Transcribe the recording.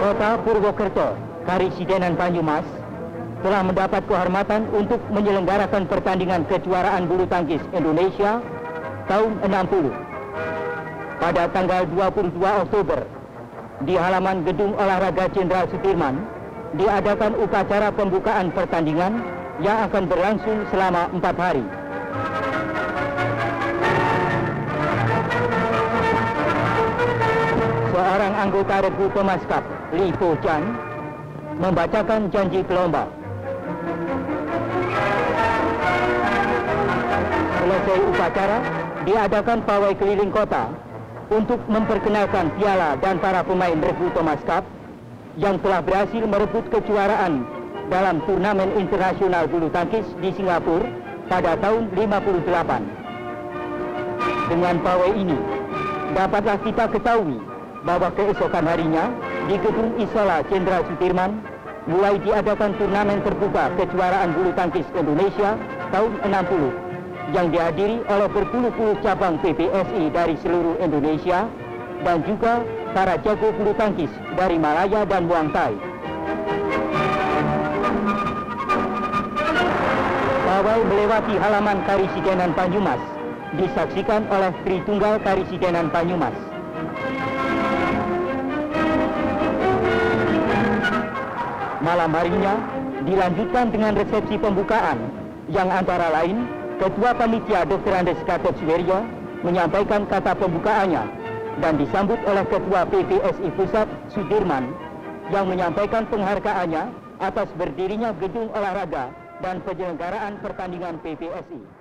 Kota Purwokerto, Karisidenan Banyumas, telah mendapat kehormatan untuk menyelenggarakan pertandingan kejuaraan bulu tangkis Indonesia tahun 60. Pada tanggal 22 Oktober, di halaman Gedung Olahraga Jenderal Sudirman, diadakan upacara pembukaan pertandingan yang akan berlangsung selama 4 hari. Seorang anggota Regu Pemaskap, Li Po Chan, membacakan janji gelombang. Selesai upacara, diadakan pawai keliling kota untuk memperkenalkan piala dan para pemain Regu Pemaskap yang telah berhasil merebut kejuaraan dalam turnamen internasional bulu tangkis di Singapura pada tahun 58. Dengan pawai ini, dapatlah kita ketahui bahwa keesokan harinya di Gedung Isola Jenderal Sudirman mulai diadakan turnamen terbuka kejuaraan bulu tangkis Indonesia tahun 60 yang dihadiri oleh berpuluh-puluh cabang PBSI dari seluruh Indonesia dan juga para jago bulu tangkis dari Malaya dan Muang Thai. Pawai melewati halaman Karisidenan Banyumas disaksikan oleh Tritunggal Karisidenan Banyumas. Malam harinya dilanjutkan dengan resepsi pembukaan yang antara lain Ketua Panitia Dr. Andes Gatot Suwiryo menyampaikan kata pembukaannya dan disambut oleh Ketua PBSI Pusat Sudirman yang menyampaikan penghargaannya atas berdirinya gedung olahraga dan penyelenggaraan pertandingan PBSI.